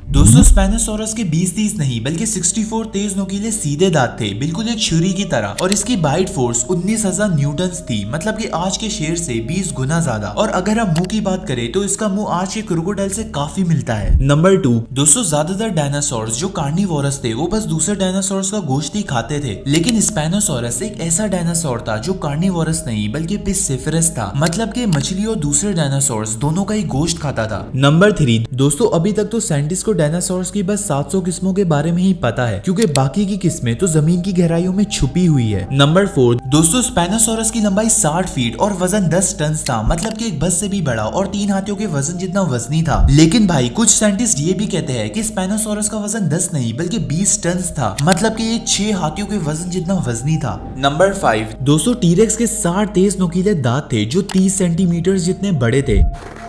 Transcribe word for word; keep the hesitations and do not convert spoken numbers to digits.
दोस्तों स्पेनोसॉरस के बीस तीस नहीं बल्कि चौंसठ तेज नुकीले सीधे दांत थे, बिल्कुल एक छुरी की तरह, और इसकी बाइट फोर्स उन्नीस हजार न्यूटन्स थी, मतलब कि आज के शेर से बीस गुना ज्यादा। और अगर हम मुंह की बात करें तो इसका मुंह आज के क्रोकोडाइल से काफी मिलता है। नंबर टू, दोस्तों ज्यादातर डायनासोर्स जो कार्निवोरस थे वो बस दूसरे डायनासोर्स का गोश्त ही खाते थे, लेकिन स्पेनोसॉरस एक ऐसा डायनासोर था जो कार्निवोरस नहीं बल्कि पिस्सिफेरस था, मतलब कि मछली और दूसरे डायनासोर्स दोनों का ही गोश्त खाता था। नंबर थ्री, दोस्तों अभी तक तो साइंटिस्ट को डायनासोर्स की बस सात सौ किस्मों के बारे में ही पता है, क्योंकि बाकी की किस्में तो जमीन की गहराइयों में छुपी हुई है। नंबर फोर, दोस्तों स्पेनोसॉरस की लंबाई साठ फीट और वजन दस टन था, मतलब कि एक बस से भी बड़ा और तीन हाथियों के वजन जितना वजनी था। लेकिन भाई कुछ साइंटिस्ट ये भी कहते हैं कि स्पेनोसॉरस का वजन दस नहीं बल्कि बीस टन था, मतलब कि ये छह हाथियों के वजन जितना वजनी था। नंबर फाइव, दोस्तों टीरेक्स के साठ तेज नुकीले दांत थे जो तीस सेंटीमीटर जितने बड़े थे।